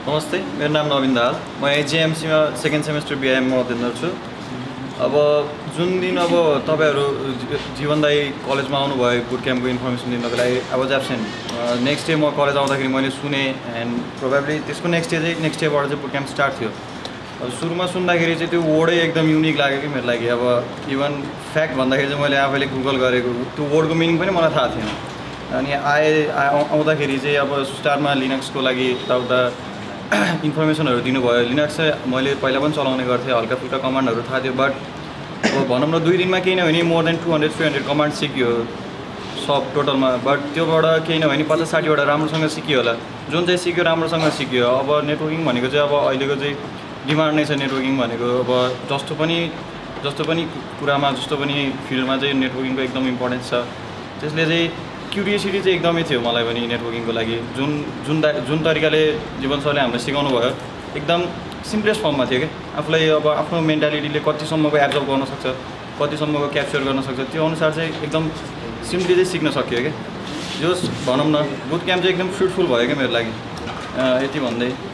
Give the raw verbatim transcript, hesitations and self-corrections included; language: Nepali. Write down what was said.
नमस्ते, मेरो नाम नवीन दाहाल। म एजिएमसीमा सेकेन्ड सेमेस्टर बिआइएममा अध्ययन गर्छु। अब जुन दिन अब तपाईहरु जीवनदायी कलेजमा आउनु भयो बुट क्याम्पको इन्फर्मेसन दिनको लागि, अब एब्सेन्ट नेक्स्ट डे म कलेज आउँदाखेरि मैले सुने एन्ड प्रोबेबली त्यसको नेक्स्ट डे चाहिँ नेक्स्ट डेबाट चाहिँ बुट क्याम्प स्टार्ट थियो। अब सुरुमा सुन्दाखेरि चाहिँ त्यो वर्डै एकदम युनिक लाग्यो कि मेरो लागि। अब इभन फ्याक्ट भन्दाखेरि चाहिँ मैले आफैले गुगल गरेको त्यो वर्डको मिनिङ पनि मलाई थाहा थिएन। अनि आए आउँदाखेरि चाहिँ अब स्टार्टमा लिनक्सको लागि यताउता इन्फर्मेसनहरू दिनुभयो। लिनक्स चाहिँ मैले पहिला पनि चलाउने गर्थेँ, हल्का फुल्का कमान्डहरू थाहा थियो, बट अब भनौँ न दुई दिनमा केही नभए more than two hundred three hundred command सिक्यो सब टोटलमा। बट त्योबाट केही नभए पचास साठीवटा राम्रोसँग सिक्यो होला। जुन चाहिँ सिक्यो राम्रोसँग सिक्यो। अब नेटवर्किङ भनेको चाहिँ अब अहिलेको चाहिँ डिमान्ड नै छ नेटवर्किङ भनेको। अब जस्तो पनि जस्तो पनि कुरामा जस्तो पनि फिल्डमा चाहिँ नेटवर्किङको एकदम इम्पोर्टेन्स छ। त्यसले चाहिँ क्युरियोसिटी चाहिँ एकदमै थियो मलाई पनि नेटवर्किङको लागि। जुन जुन जुन तरिकाले जीवन सरले हामीलाई सिकाउनु भयो एकदम सिम्पलेस्ट फर्ममा थियो क्या। आफूलाई अब आफ्नो मेन्टालिटीले कतिसम्मको एब्जर्भ गर्न सक्छ, कतिसम्मको क्याप्चर गर्न सक्छ, त्यो अनुसार चाहिँ एकदम सिम्पली चाहिँ सिक्न सकियो क्या। जस भनौँ न बुट क्याम्प चाहिँ एकदम फ्रुटफुल भयो क्या मेरो लागि। यति भन्दै